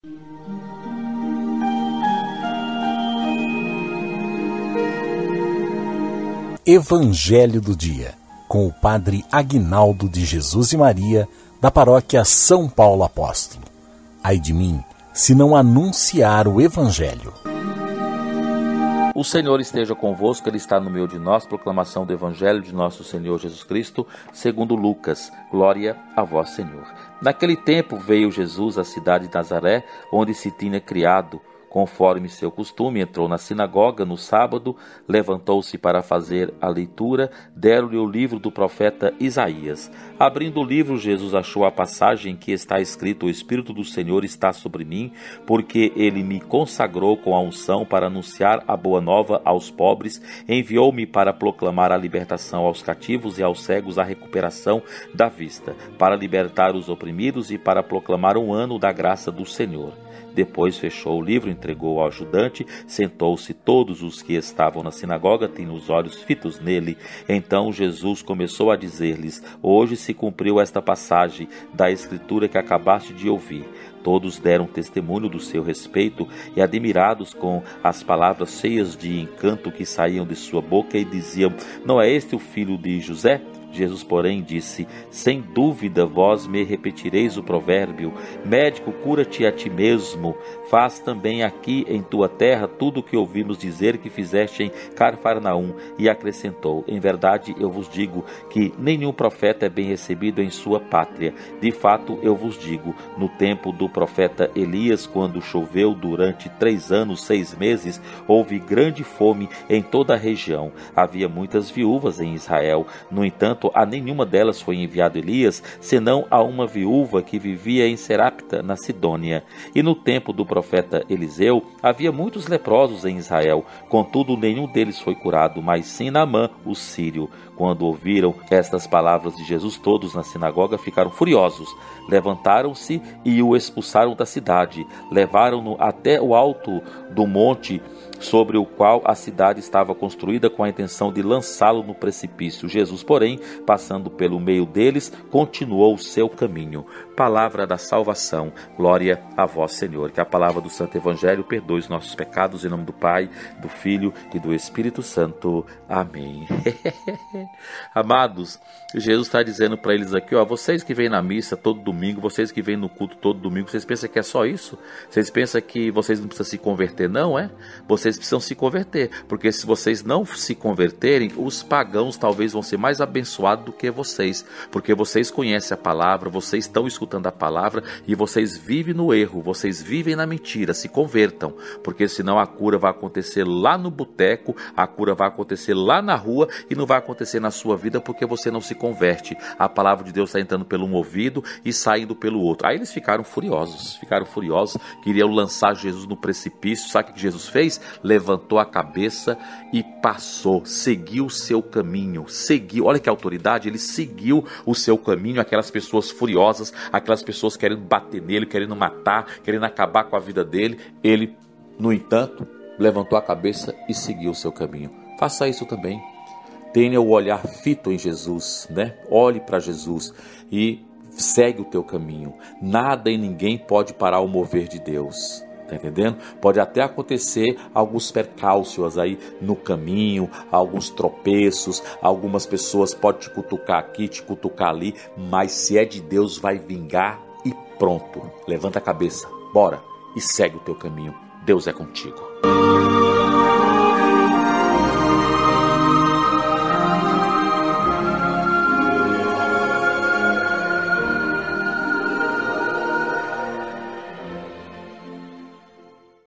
Evangelho do Dia, com o Padre Aguinaldo de Jesus e Maria, da paróquia São Paulo Apóstolo. Ai de mim, se não anunciar o Evangelho. O Senhor esteja convosco, Ele está no meio de nós. Proclamação do Evangelho de nosso Senhor Jesus Cristo, segundo Lucas. Glória a vós, Senhor. Naquele tempo veio Jesus à cidade de Nazaré, onde se tinha criado. Conforme seu costume, entrou na sinagoga no sábado, levantou-se para fazer a leitura, deram-lhe o livro do profeta Isaías. Abrindo o livro, Jesus achou a passagem em que está escrito: O Espírito do Senhor está sobre mim, porque Ele me consagrou com a unção para anunciar a boa nova aos pobres, enviou-me para proclamar a libertação aos cativos e aos cegos a recuperação da vista, para libertar os oprimidos e para proclamar um ano da graça do Senhor. Depois fechou o livro, entregou ao ajudante, sentou-se. Todos os que estavam na sinagoga tinham os olhos fitos nele. Então Jesus começou a dizer-lhes: Hoje se cumpriu esta passagem da Escritura que acabaste de ouvir. Todos deram testemunho do seu respeito e, admirados com as palavras cheias de encanto que saíam de sua boca, e diziam: Não é este o filho de José? Jesus, porém, disse: Sem dúvida vós me repetireis o provérbio: Médico, cura-te a ti mesmo. Faz também aqui em tua terra tudo o que ouvimos dizer que fizeste em Cafarnaum. E acrescentou: Em verdade eu vos digo que nenhum profeta é bem recebido em sua pátria. De fato eu vos digo, no tempo do profeta Elias, quando choveu durante 3 anos, 6 meses, houve grande fome em toda a região. Havia muitas viúvas em Israel. No entanto, a nenhuma delas foi enviado Elias, senão a uma viúva que vivia em Serapta, na Sidônia. E no tempo do profeta Eliseu, havia muitos leprosos em Israel. Contudo, nenhum deles foi curado, mas sim Naamã, o sírio. Quando ouviram estas palavras de Jesus, todos na sinagoga ficaram furiosos. Levantaram-se e o expulsaram da cidade. Levaram-no até o alto do monte sobre o qual a cidade estava construída, com a intenção de lançá-lo no precipício. Jesus, porém, passando pelo meio deles, continuou o seu caminho. Palavra da salvação. Glória a vós, Senhor. Que a palavra do Santo Evangelho perdoe os nossos pecados, em nome do Pai, do Filho e do Espírito Santo. Amém. Amados, Jesus está dizendo para eles aqui, vocês que vêm na missa todo domingo, vocês que vêm no culto todo domingo, vocês pensam que é só isso? Vocês pensam que vocês não precisam se converter, não é? Vocês precisam se converter, porque se vocês não se converterem, os pagãos talvez vão ser mais abençoados do que vocês, porque vocês conhecem a palavra, vocês estão escutando a palavra e vocês vivem no erro, vocês vivem na mentira. Se convertam, porque senão a cura vai acontecer lá no boteco, a cura vai acontecer lá na rua e não vai acontecer na sua vida, porque você não se converte. A palavra de Deus está entrando pelo um ouvido e saindo pelo outro. Aí eles ficaram furiosos, queriam lançar Jesus no precipício. Sabe o que Jesus fez? Levantou a cabeça e passou, seguiu o seu caminho, olha que autoridade, ele seguiu o seu caminho. Aquelas pessoas furiosas, aquelas pessoas querendo bater nele, querendo matar, querendo acabar com a vida dele, ele, no entanto, levantou a cabeça e seguiu o seu caminho. Faça isso também. Tenha o olhar fito em Jesus, né? Olhe para Jesus e segue o teu caminho. Nada e ninguém pode parar o mover de Deus. Tá entendendo? Pode até acontecer alguns percalços aí no caminho, alguns tropeços, algumas pessoas podem te cutucar aqui, te cutucar ali, mas se é de Deus, vai vingar e pronto. Levanta a cabeça, bora e segue o teu caminho. Deus é contigo.